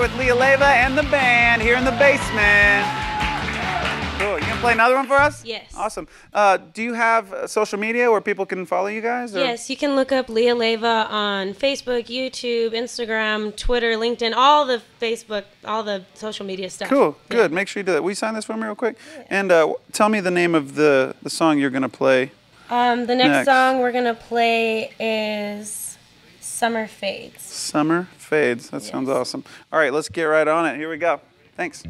with Leah Leyva and the band here in the basement. Cool. You gonna play another one for us? Yes. Awesome. Do you have social media where people can follow you guys? Or? Yes, you can look up Leah Leyva on Facebook, YouTube, Instagram, Twitter, LinkedIn, all the social media stuff. Cool. Good. Yeah. Make sure you do that. Will you sign this for me real quick? Yeah. And tell me the name of the song you're gonna play. The next song we're gonna play is Summer Fades. Summer Fades. That sounds awesome. All right, let's get right on it. Here we go. Thanks.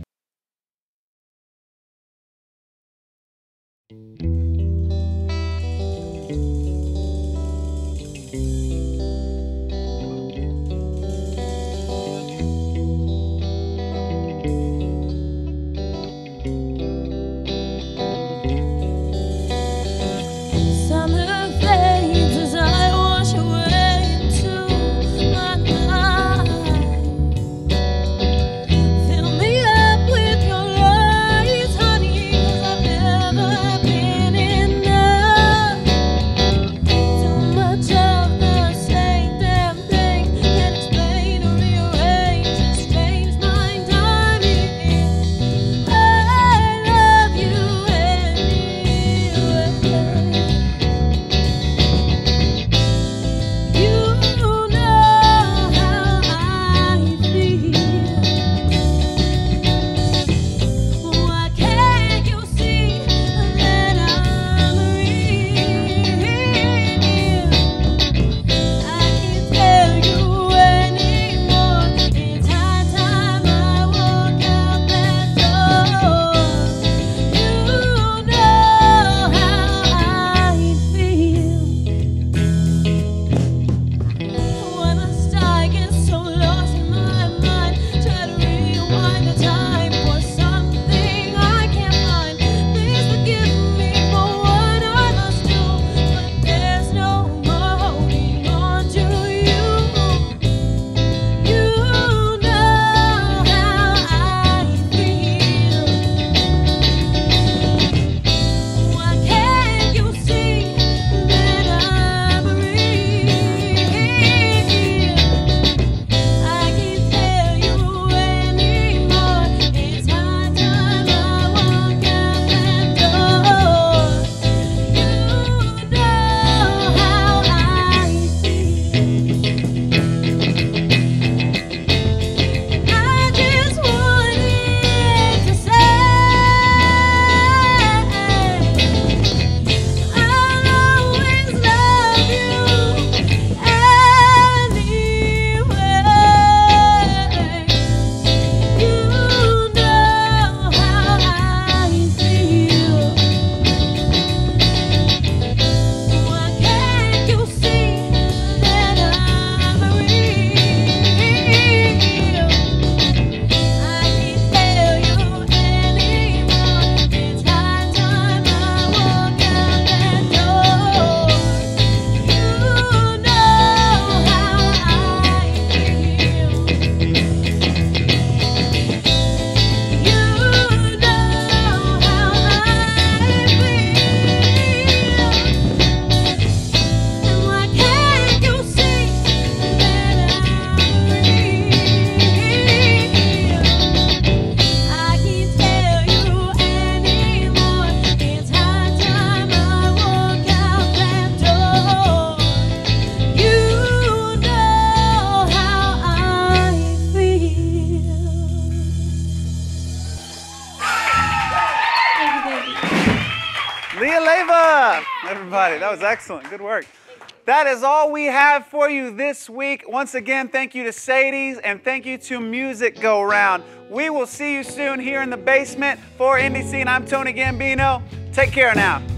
Leah Leyva, everybody, that was excellent. Good work. That is all we have for you this week. Once again, thank you to Sadie's and thank you to Music Go Round. We will see you soon here in the basement. For Indie Scene, I'm Tony Gambino. Take care now.